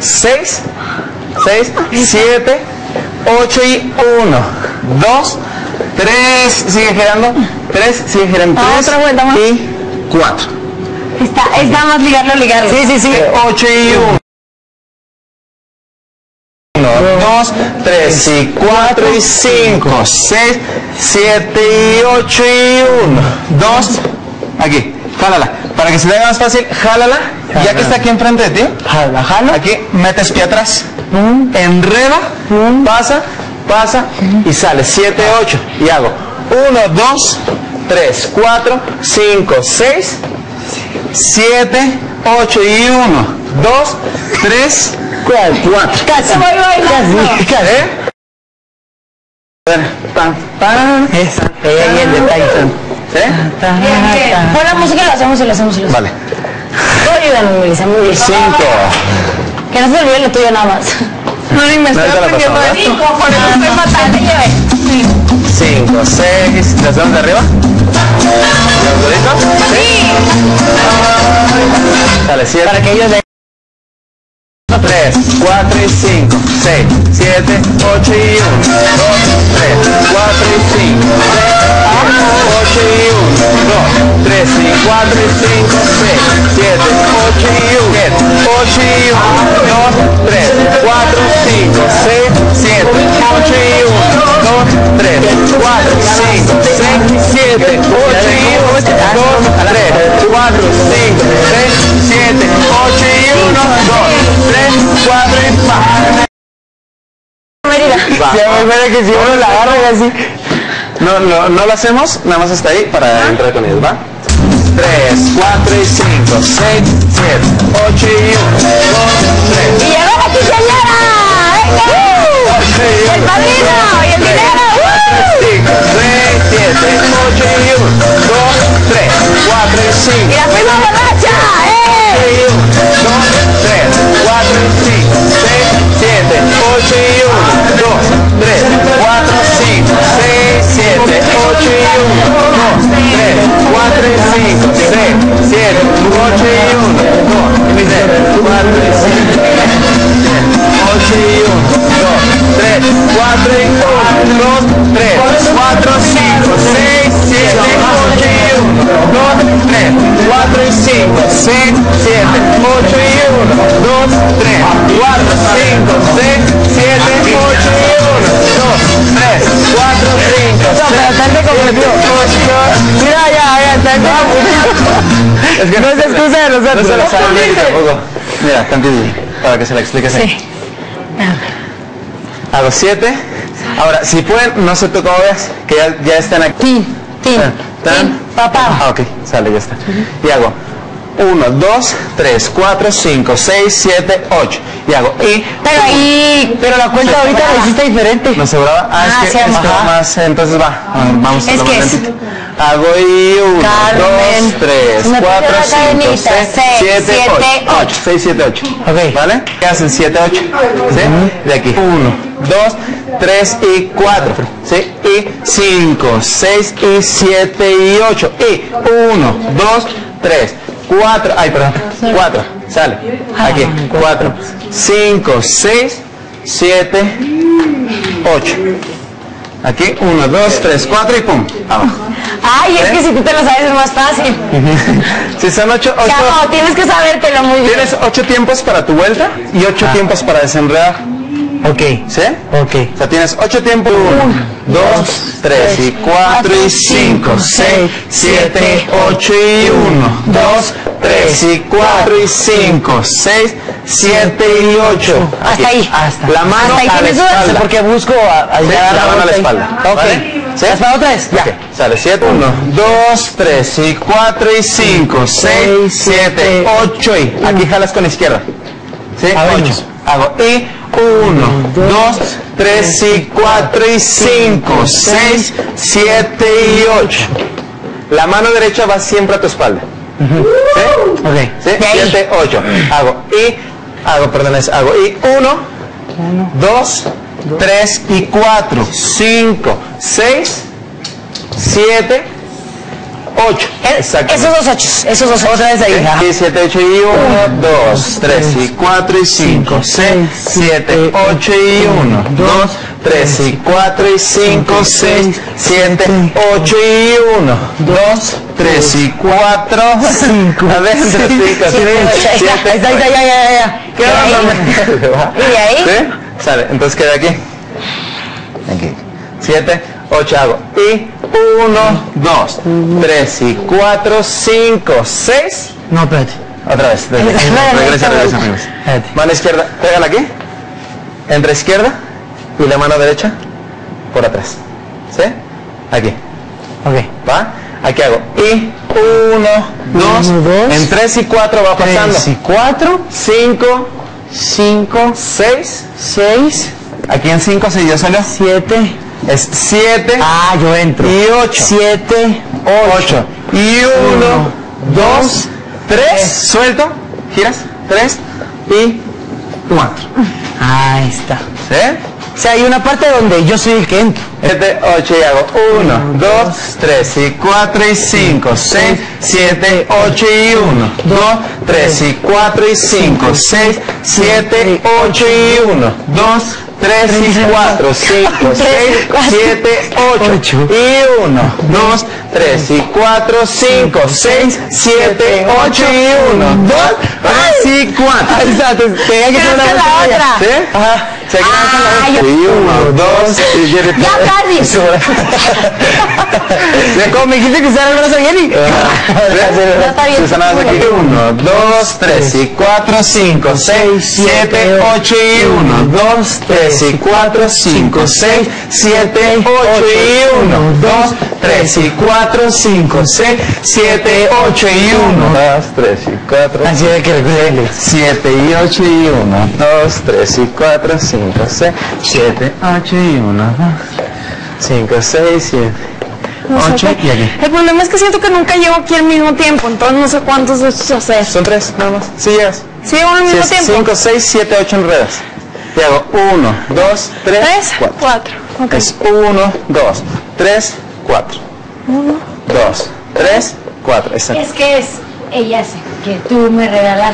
6, 7, 8 y 1, 2, 3, sigue girando, 3, sigue girando, 3 otra vuelta más. y 4. Está más ligarlo. Sí. 8 y 1, 2, 3 y 4 y 5, 6, 7 y 8 y 1, 2, aquí, jálala, para que se te haga más fácil, jálala, ya que está aquí enfrente de ti, jala, aquí metes pie atrás, enreda, pasa y sale, 7, 8, y hago 1, 2, 3, 4, 5, 6, 7, 8 y 1, 2, 3, 4. Casi voy bailando. Esa. Ahí el detalle. Pon la música y lo hacemos. Vale. Tú ayúdame, Melissa, muy bien. 5. Que no se olvide lo tuyo nada más. No, ni me estoy aprendiendo esto. Por eso estoy fatal. 5, 6. ¿Las damos de arriba? ¿Los doritos? Sí. Dale, 7. Para que ellos le... 3, 4 y 5, 6, 7, 8 y 1, 2, 3, 4 y 5, 6, 8 y 1, 2, 3 y 4 y 5, 6, 7, 8 y 1, 8 y 1, 2, 3, 4, 5, 6, 7, 8 y 1, 2, 3, 4, 5, 6, 7, 8 y 1, 2, 3, 4, 5, 6, 7, 8 y 1, 2, 3, 4 y va. Ya me que si uno la agarra y así. No lo hacemos, nada más está ahí para entrar con ellos, ¿va? 3, 4 y 5, 6, 7, 8 y 1, 2, 3. ¡Y llegó la quinceañera! ¡Venga! ¡El padrino! ¡Y el dinero! 5, 6, 7, 8 y 1, 2, 3, 4 y 5. ¡Y la prima borracha! 2, 3, 4 y 5, 6, 7, 8 y 1, 2, 3, 4, 5, 6, 7, 8 y 1, 2, 3, 4 y 5, 6, 7, 8 y 1, 2, 3, 4 y 5, 8 y 1, 2, 3, 4 y 1, 2, 3, 4, 5, 6, 7, 8 y 1, 2, 3, 4 y 5, 6, 7, 8 y 1, 2, 3, 4, 5, 6, 7, 8 y 1, 2, 3, 4, 5, 6, Mira, ya, está es que no es excusa de nosotros. No se lo saben tampoco. Mira, tantito, para que se la explique así. Sí. Hago 7. Ahora, si pueden, no sé tú cómo veas, que ya están aquí. Papá. Ah, ok, sale, ya está. Y hago 1, 2, 3, 4, 5, 6, 7, 8. Y hago y... Pero la cuenta ahorita la hiciste diferente. ¿No se brava? Ah, es que sí, es más, entonces va. Vamos a Es que es... Hago y 1, 2, 3, 4, 5, 6, 7, 8. 6, 7, 8. Ok. ¿Vale? ¿Qué hacen? 7, 8. ¿Sí? De aquí. 1, 2, 3 y 4. ¿Sí? Y 5, 6 y 7 y 8. Y 1, 2, 3, 4. Ay, perdón. 4. Sale. Aquí. 4, 5, 6, 7, 8. Aquí, 1, 2, 3, 4 y pum, abajo. Ay, es que si tú te lo sabes es más fácil. Si son 8, Chavo, tienes que sabértelo muy bien. tienes 8 tiempos para tu vuelta y 8 tiempos para desenredar. Ok. ¿Sí? Ok. O sea, tienes 8 tiempos. 1, 2, 3 y 4 y 5, 6, 7, 8 y 1, 2, 3 y 4 y 5, 6, 7 y 8. Hasta ahí. La mano Hasta ahí a la tienes dudas. espalda. Porque busco Sí, la mano a la espalda. Ok. ¿Vale? ¿Sí? ¿Las para otra vez? Ya. Ok, sale 7, 1, 2, 3 y 4 y 5, 6, 7, 8 y aquí jalas con izquierda. ¿Sí? 8. Hago y 1, 2, 3 y 4 y 5, 6, 7 y 8. La mano derecha va siempre a tu espalda. ¿Sí? Ok. ¿Sí? 7, 8. Hago y 1, 2, 3 y 4, 5, 6, 7, 8. Exacto. Esos dos 8. Esos dos 8. Otra vez ahí. Y 7, 8 y 1, 2, 3 y 4 y 5, 6, 7, 8 y 1, 2, 3 y 4 y 5, 6, 7, 8 y 1, 2, 3 y 4, 5. A ver, 5, 6, 7. Ahí está, ya. ¿Y de ahí? ¿Sí? Sale, entonces queda aquí. Aquí. 7, 8 hago. Y 1, 2, 3 y 4, 5, 6. No, espérate. Otra vez. Regresa. Mano izquierda, pégala aquí. Entre izquierda y la mano derecha por atrás. ¿Sí? Aquí. Ok. ¿Va? Aquí hago. Y 1, 2. En 3 y 4 va pasando. 3 y 4. 5, 5, 6. 6. Aquí en 5 se dio solo. 7. Es 7. Ah, yo entro. Y 8. 7, 8. Y 1, 2, 3. Suelto. Giras. 3 y 4. Ahí está. ¿Sí? O sea, hay una parte donde yo soy el que entro. 7, 8 y hago 1, 2, 3 y 4 y 5, 6, 7, 8 y 1, 2, 3 y 4 y 5, 6, 7, 8 y 1, 2, 3 y 4, 5, 6, 7, 8 y 1, 2, 3 y 4, 5, 6, 7, 8 y 1, 2, 3 y 4. Exacto, tenía que ser una la otra. ¿Sí? Ajá. Se quedan con la y 1, 2 y 7. Ya casi. ¿Cómo me dijiste que usara el brazo, Jenny? Ya está bien. Susana, aquí 1, 2, 3 y 4, 5, 6, 7, 8 y 1, 2, 3 y 4, 5, 6, 7, 8 y 1, 2, 3 y 4, 5, 6, 7, 8 y 1, 2, 3 y 4, Así de que recuerde. 7 y 8 y 1, 2, 3 y 4, 5, 6, 7, 8 y 1, 2, 5, 6, 7, 8 y aquí. El problema es que siento que nunca llego aquí al mismo tiempo, entonces no sé cuántos de estos hacer. Son 3 nada más. Sí llegas. ¿Sí llego al mismo tiempo? 5, 6, 7, 8 enredas. Y hago 1, 2, 3, 4. 4. Ok. Es 1, 2, 3, 4. 1, 2, 3, 4. Exacto. Es que ella sé que tú me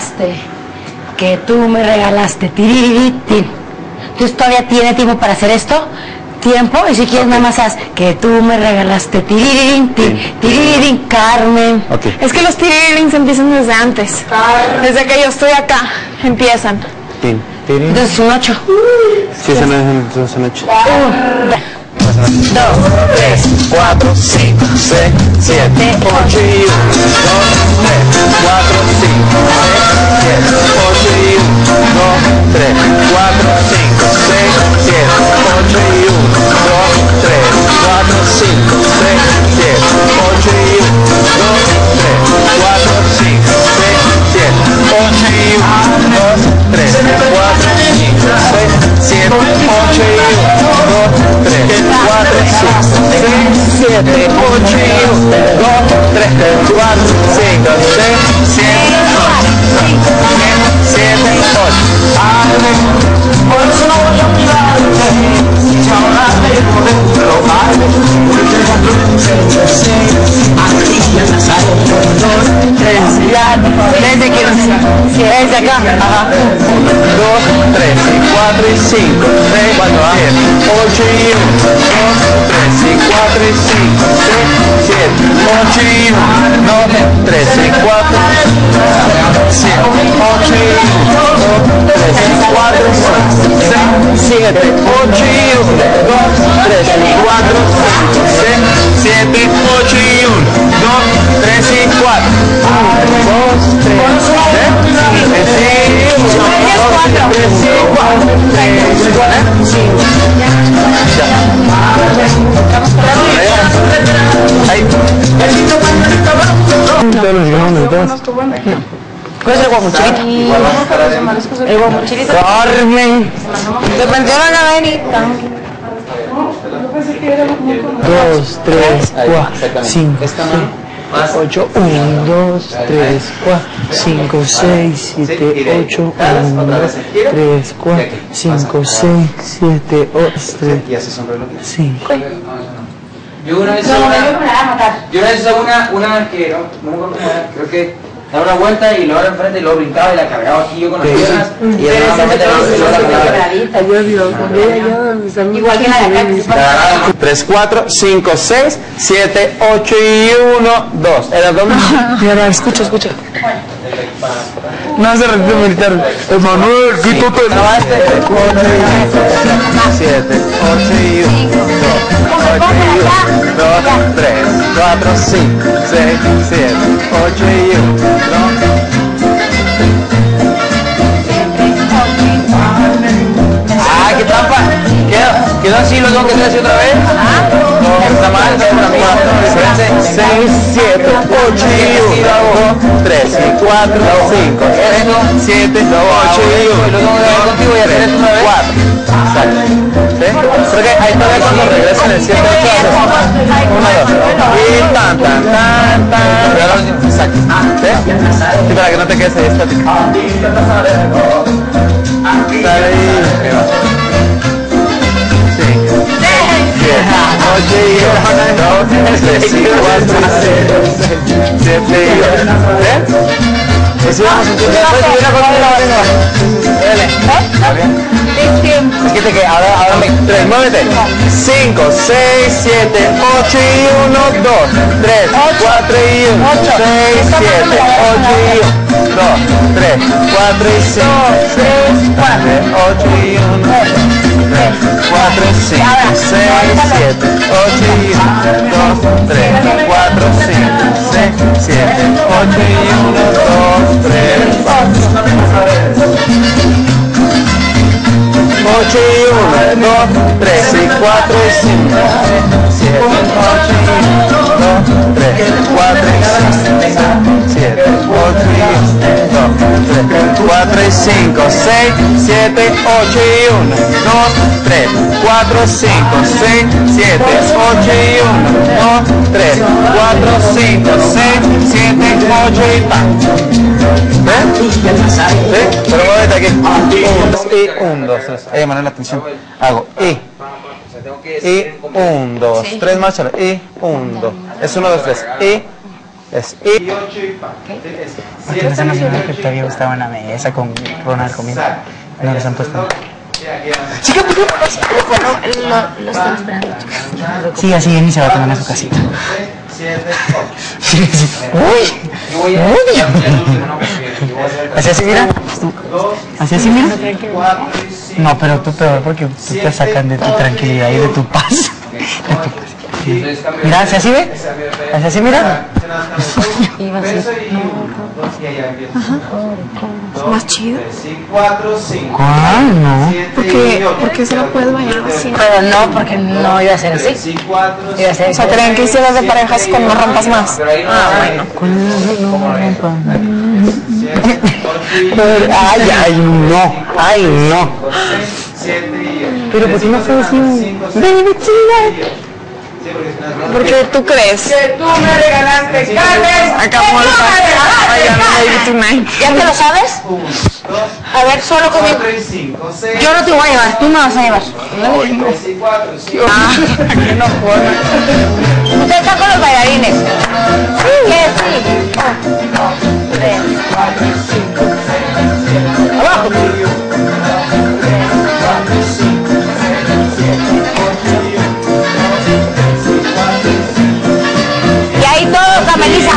regalaste, tiririti. ¿Tú todavía tienes tiempo para hacer esto? Tiempo, y si quieres nada más haz que tú me regalaste tirirín, tirirín, Carmen. Ok. Es que los tiririns empiezan desde antes. Desde que yo estoy acá, empiezan. Tin, tirin. Entonces un 8. Sí, esa no es entonces noche. 2, 3, 4, 5, 6, 7, 8 y 1, 2, 3, 4, 5, 6, 7, 8 y 1, 2, 3, 4, 5, 6, 7, 8 y 1, 2, 3, 4, 5, 6, 7, 8 y 1, 2, 3, 4, 5, 6, 7, 8 y 1, 2, 3, 4, 5, 6, 7, 8 y 1, 2, 3, 4, 5, 6, 7, 8 y 1, 2, 3, 4, 5, 6, 7, 8, 7, 8. Por eso no voy a olvidarte, si ahora dejo de robarme, desde que desde acá. Ajá. 2, 3, 4 y 5, 6, 7, 8 y 1, 2, 3 y 4 y 5, 6, 7, 8 y 1, 2, 3 y 4, 7, 8 y 1, 2, 3 y 4, 6, 7, 8 y 1, 2, 3 y 4, 5, 6, 7, 8 y 1, 2, 3 y 4, 2, 3, ¿Cuál es el guamuchilito? El guamuchilito. Carmen. Se prendió la venita. 2, 3, 4, 5, 8, 1, 2, 3, 4, 5, 6, 7, 8, 1, 2, 3, 4, 5, 6, 7, 8, 3, 5. Yo una vez hice una que no me acuerdo cómo era, creo que daba una vuelta y luego enfrente y luego brincaba y la cargaba aquí yo con las piernas y era Igual que la de acá. 3, 4, 5, 6, 7, 8 y 1, 2. ¿El abdomen? Mira, escucha. No hace retiro militar. Emanuel, quítate. 7, 8 y 1, 2, 3, 4, 5, 6, 7, 8 y 1, ¡ah, qué trampa! ¿Quedó así? ¿Lo tengo que hacer así otra vez? No, está mal, está mal. 6, 7, 8 y 1, 2, 3, 4, 5, 6, 7, 8 y 1. ¿Lo tengo que hacer contigo y hacer esto otra vez? 4. Exacto. ¿Sí? Porque ahí todavía cuando regresen el 7, 8 haces 1, 2. Y tan. Exacto. ¿Sí? Sí, para que no te quedes ahí estático. Sale ahí. 8 y 1, 2, 3 y 4, 6, 7 y 8. Eso vamos a entender. Es que ahora me... 3, muévete. 5, 6, 7, 8 y 1, 2, 3, 4 y 1, 6, 7, 8 y 1, 2, 3, 4 y 5, 6, 8 y 1, 3, 4, 5, 6, 7, 8 y 1, 2, 3, 4, 5, 6, 7, 8 y 1, 2, 3, 8 y 1, 2, 3 y 4 y 5, 7, 8 y 1, 2, 3, 4 y 5, 7, 8 y 1, 2, 3, 4 y 5, 6, 7, 8 y 1, 2, 3, 4, 5, 6, 7, 8 y 1, 2, 3, 4, 5, 6, 7, 8 y pan. ¿Ves? ¿Sí? Pero muévete aquí. 1, 2, 3. Manuel, atención. Hago y 1, 2, 3 más. Y 1, 2. Es 1, 2, 3. Y es y 8 y pan. Porque no se me olvidó que todavía estaba en la mesa con Ronald comiendo. No les han puesto. Chica, ¿por qué no pasa? Lo están esperando. Sí, así Jenny se va a tomar a su casita. 7, 8. Uy. Así, mira. Así, mira. No, pero tú peor porque tú te sacan de tu tranquilidad y de tu paz. Sí. Mira, así ve. Así, mira. Iba así. Más chido. ¿Cuál? No. Porque se lo puedes bañar así. Pero no, porque no iba a ser así. Iba a ser. O sea, creen que hicieras de parejas con no rompas más. Ah, bueno. Ay, no. Pero ¿por qué no fue así? Porque tú crees. Que tú me regalaste carnes. Acabó el ¿Ya te lo sabes? A ver, solo conmigo. Yo no te voy a llevar, tú me vas a llevar. Aquí no puedo. Usted está con los bailarines. ¿Qué? Sí. 3, 4, 5, 6, 7. Abajo. 3, 4, 5, 6, 7, 8, 9. Y ahí todo, Camelisa.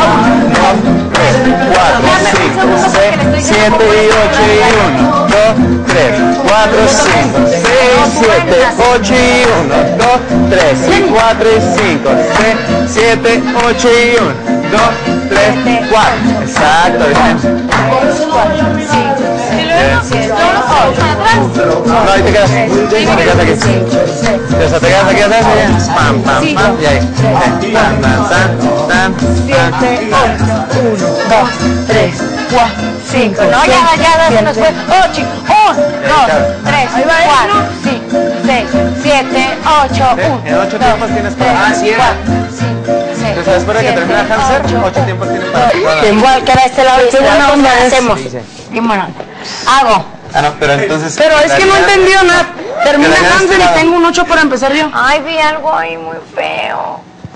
4, 5, 6, 7 y 8 y 1, 2, 3, 4, 5, 6, 7, 8 y 1, 2, 3 y 4 y 5, 6, 7, 8 y 1, 2, 3, 4. Exacto, bien. 4, 5, 6, 7, 8. No, ahí te quedas. Te quedas aquí. Te quedas aquí atrás y pam, pam, pam. Y ahí. Tan, tan, tan, tan. 7, 8, 1, 2, 3, 4, 5. No, ya se nos fue. 8, 1, 2, 3, 4, 5, 6, 7, 8, 1. En 8 tiempos tienes para. Ah, sí, era. ¿Tú sabes para que termina Hanser? 8 tiempos tienes para. Igual que era este lado y este lado, ¿cómo hacemos? Y bueno, hago. Ah, no, pero entonces. Pero es que no he entendido nada. Termina Hansen y tengo un 8 para empezar yo. Ay, vi algo ahí muy feo.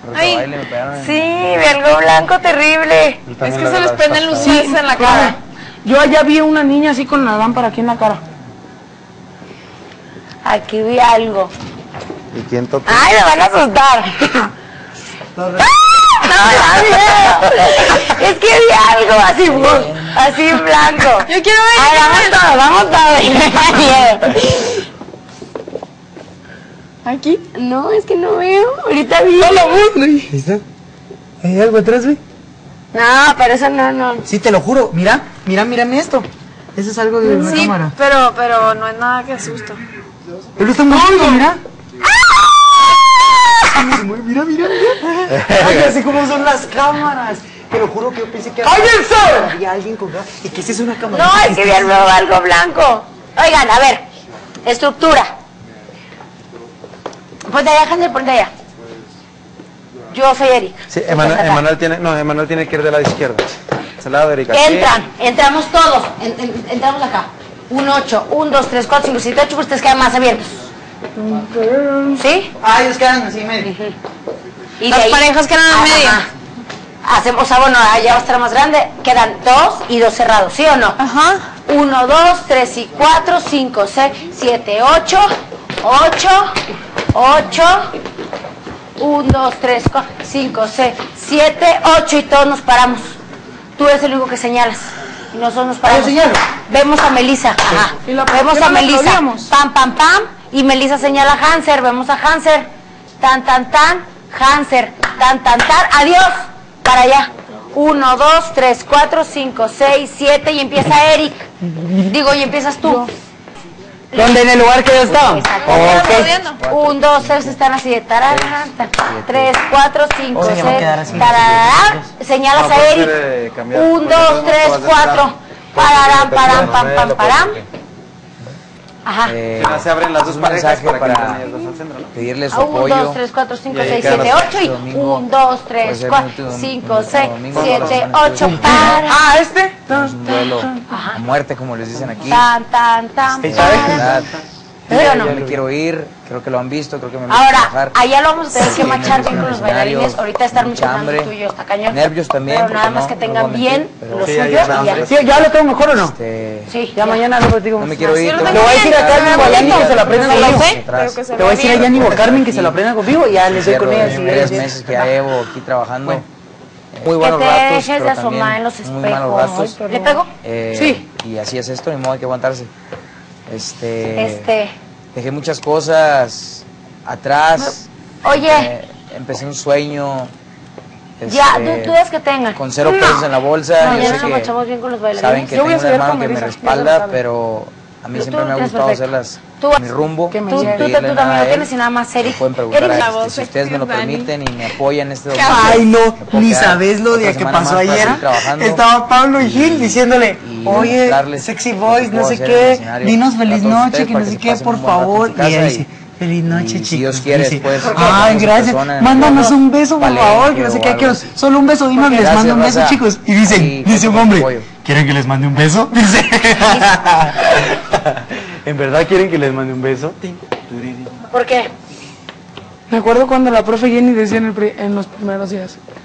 Ay, baile me pegaron en- Sí, vi algo blanco terrible. es que se les prenden luces en la cara. Yo allá vi a una niña así con la lámpara aquí en la cara. Aquí vi algo. ¿Y quién tocó? ¡Ay, me van a asustar! ¡Ah! ¡No, da miedo! Es que vi algo así, así en blanco. Yo quiero ver. Ay, vamos todos. Me da miedo. Aquí. No, es que no veo. Ahorita vi. Ahí está. ¿Hay algo atrás, güey? No, pero eso no. Sí, te lo juro. Mírame esto. Eso es algo de una Sí, cámara. pero no es nada que asusta. Pero está moviendo, mira. Mira. Ay, así como son las cámaras. Te lo juro que yo pensé que había alguien con cámara. Y que esa es una cámara. No, es que vi algo blanco. Oigan, a ver. Estructura. Ponte allá, Hansel, ponte allá. Yo soy Eric. Sí, Emanuel tiene que ir de la izquierda. Es el lado de Erika. Entramos todos. Entramos acá. 1, 8, 1, 2, 3, 4, 5, 7, 8, pues ustedes quedan más abiertos. ¿Sí? Ah, ellos quedan así medio. Y Las parejas quedan en medio. Hacemos, bueno, allá va a estar más grande. Quedan 2 y 2 cerrados, ¿sí o no? Ajá. 1, 2, 3 y 4, 5, 6, 7, 8, 1, 2, 3, 4, 5, 6, 7, 8 y todos nos paramos. Tú eres el único que señalas. Y nosotros nos paramos. ¿Yo señalo? Vemos a Melissa. Ajá. ¿Y la Vemos por a qué no la Melissa. aplaudíamos? Pam, pam, pam. Y Melissa señala a Hanser. Vemos a Hanser. Tan, tan, tan. Hanser. Tan, tan, tan. Adiós. Para allá. 1, 2, 3, 4, 5, 6, 7 y empieza Eric. Digo, y empiezas tú. ¿Dónde? En el lugar que yo estaba. Aplaudiendo. 1, 2, 3 están así de tararán, 3, 4, 5, O sea, 6, ya va a quedar así. tararán. Señalas a Eric. 1, 2, 3, 4. Pararán, param, pam, pam, param. Ajá. Se abren las dos un parejas mensaje para para que ellos al centro, ¿no? pedirle su 1, apoyo. 2, 3, 4, 5, Y ahí 6, quedan 7, las 8 y domingo. 1, 2, 3, Puede ser 4, un 5, domingo, 6, domingo, 7, domingo, 8, domingo. para. Ah, este. Es un duelo a muerte, como les dicen aquí. Tan, tan, tan, Sí, para. ¿sabes? ¿Verdad? ¿Sí o no? Yo me quiero ir, creo que lo han visto, creo que me van a Ahora, trabajar. allá lo vamos a tener que Sí, machar nervios bien con en los el escenario, bailarines. Ahorita estar mucha mucho hambre, tuyo, está cañón. nervios también, Pero nada porque más no- que no tengan voy a bien mentir, pero lo sí, suyo ahí y está ya. hambre. Sí, ya lo tengo mejor o no. Sí, Ya mañana lo digo. no me quiero ir. lo tengo tengo Le voy a que decir a llegar, Carmen voy a Guayani que llegar se la aprenda atrás, conmigo. atrás. Pero que se Te voy a decir a Yanni o Carmen que se la aprenda conmigo y ya les doy con Cierro ellas. los y tres ellas- meses que ya llevo aquí trabajando. Muy Que buenos te ratos, dejes de pero asomar en los también muy malos espejos. ratos. ¿Le pego? Sí. Y así es esto, ni modo hay que aguantarse. Dejé muchas cosas atrás. Oye, Empecé un sueño. ya, dudas que tengan. Con 0 pesos en la bolsa. No, Yo ya sé nos que machamos bien con los bailarines. saben que Yo voy tengo a un seguir hermano con que me Melissa, respalda, ya lo saben. pero a mí Tú siempre me ha tienes gustado perfecto. hacerlas Tú- mi rumbo. Que me sin lleve. Tú pedirle también nada a no él. tienes y nada más, Eric. Me pueden preguntar Eric, a voz si ustedes me lo sexy, Dani. permiten y me apoyan este domingo. Ay, no, me puedo ni quedar sabes lo otra de que semana pasó más para ayer. seguir trabajando. Estaba Pablo y Gil diciéndole, Y oye, mostrarles sexy lo que boys, no puedo sé hacer en el qué, escenario dinos para feliz todos noche, ustedes, que para no sé se qué, pasen por un buen rato en favor. su Y casa ella dice, feliz noche, y chicos. si Dios quiere, Dice, después, ay, conocer gracias, personas, mándanos un beso, por palenque favor, que no sé o qué, algo quiero así. solo un beso, dinos, les Gracias, mando un beso, raza. chicos. Y dice, Sí, dice un con hombre, apoyo. ¿quieren que les mande un beso? Dice. ¿En verdad quieren que les mande un beso? ¿Por qué? Me acuerdo cuando la profe Jenny decía en los primeros días,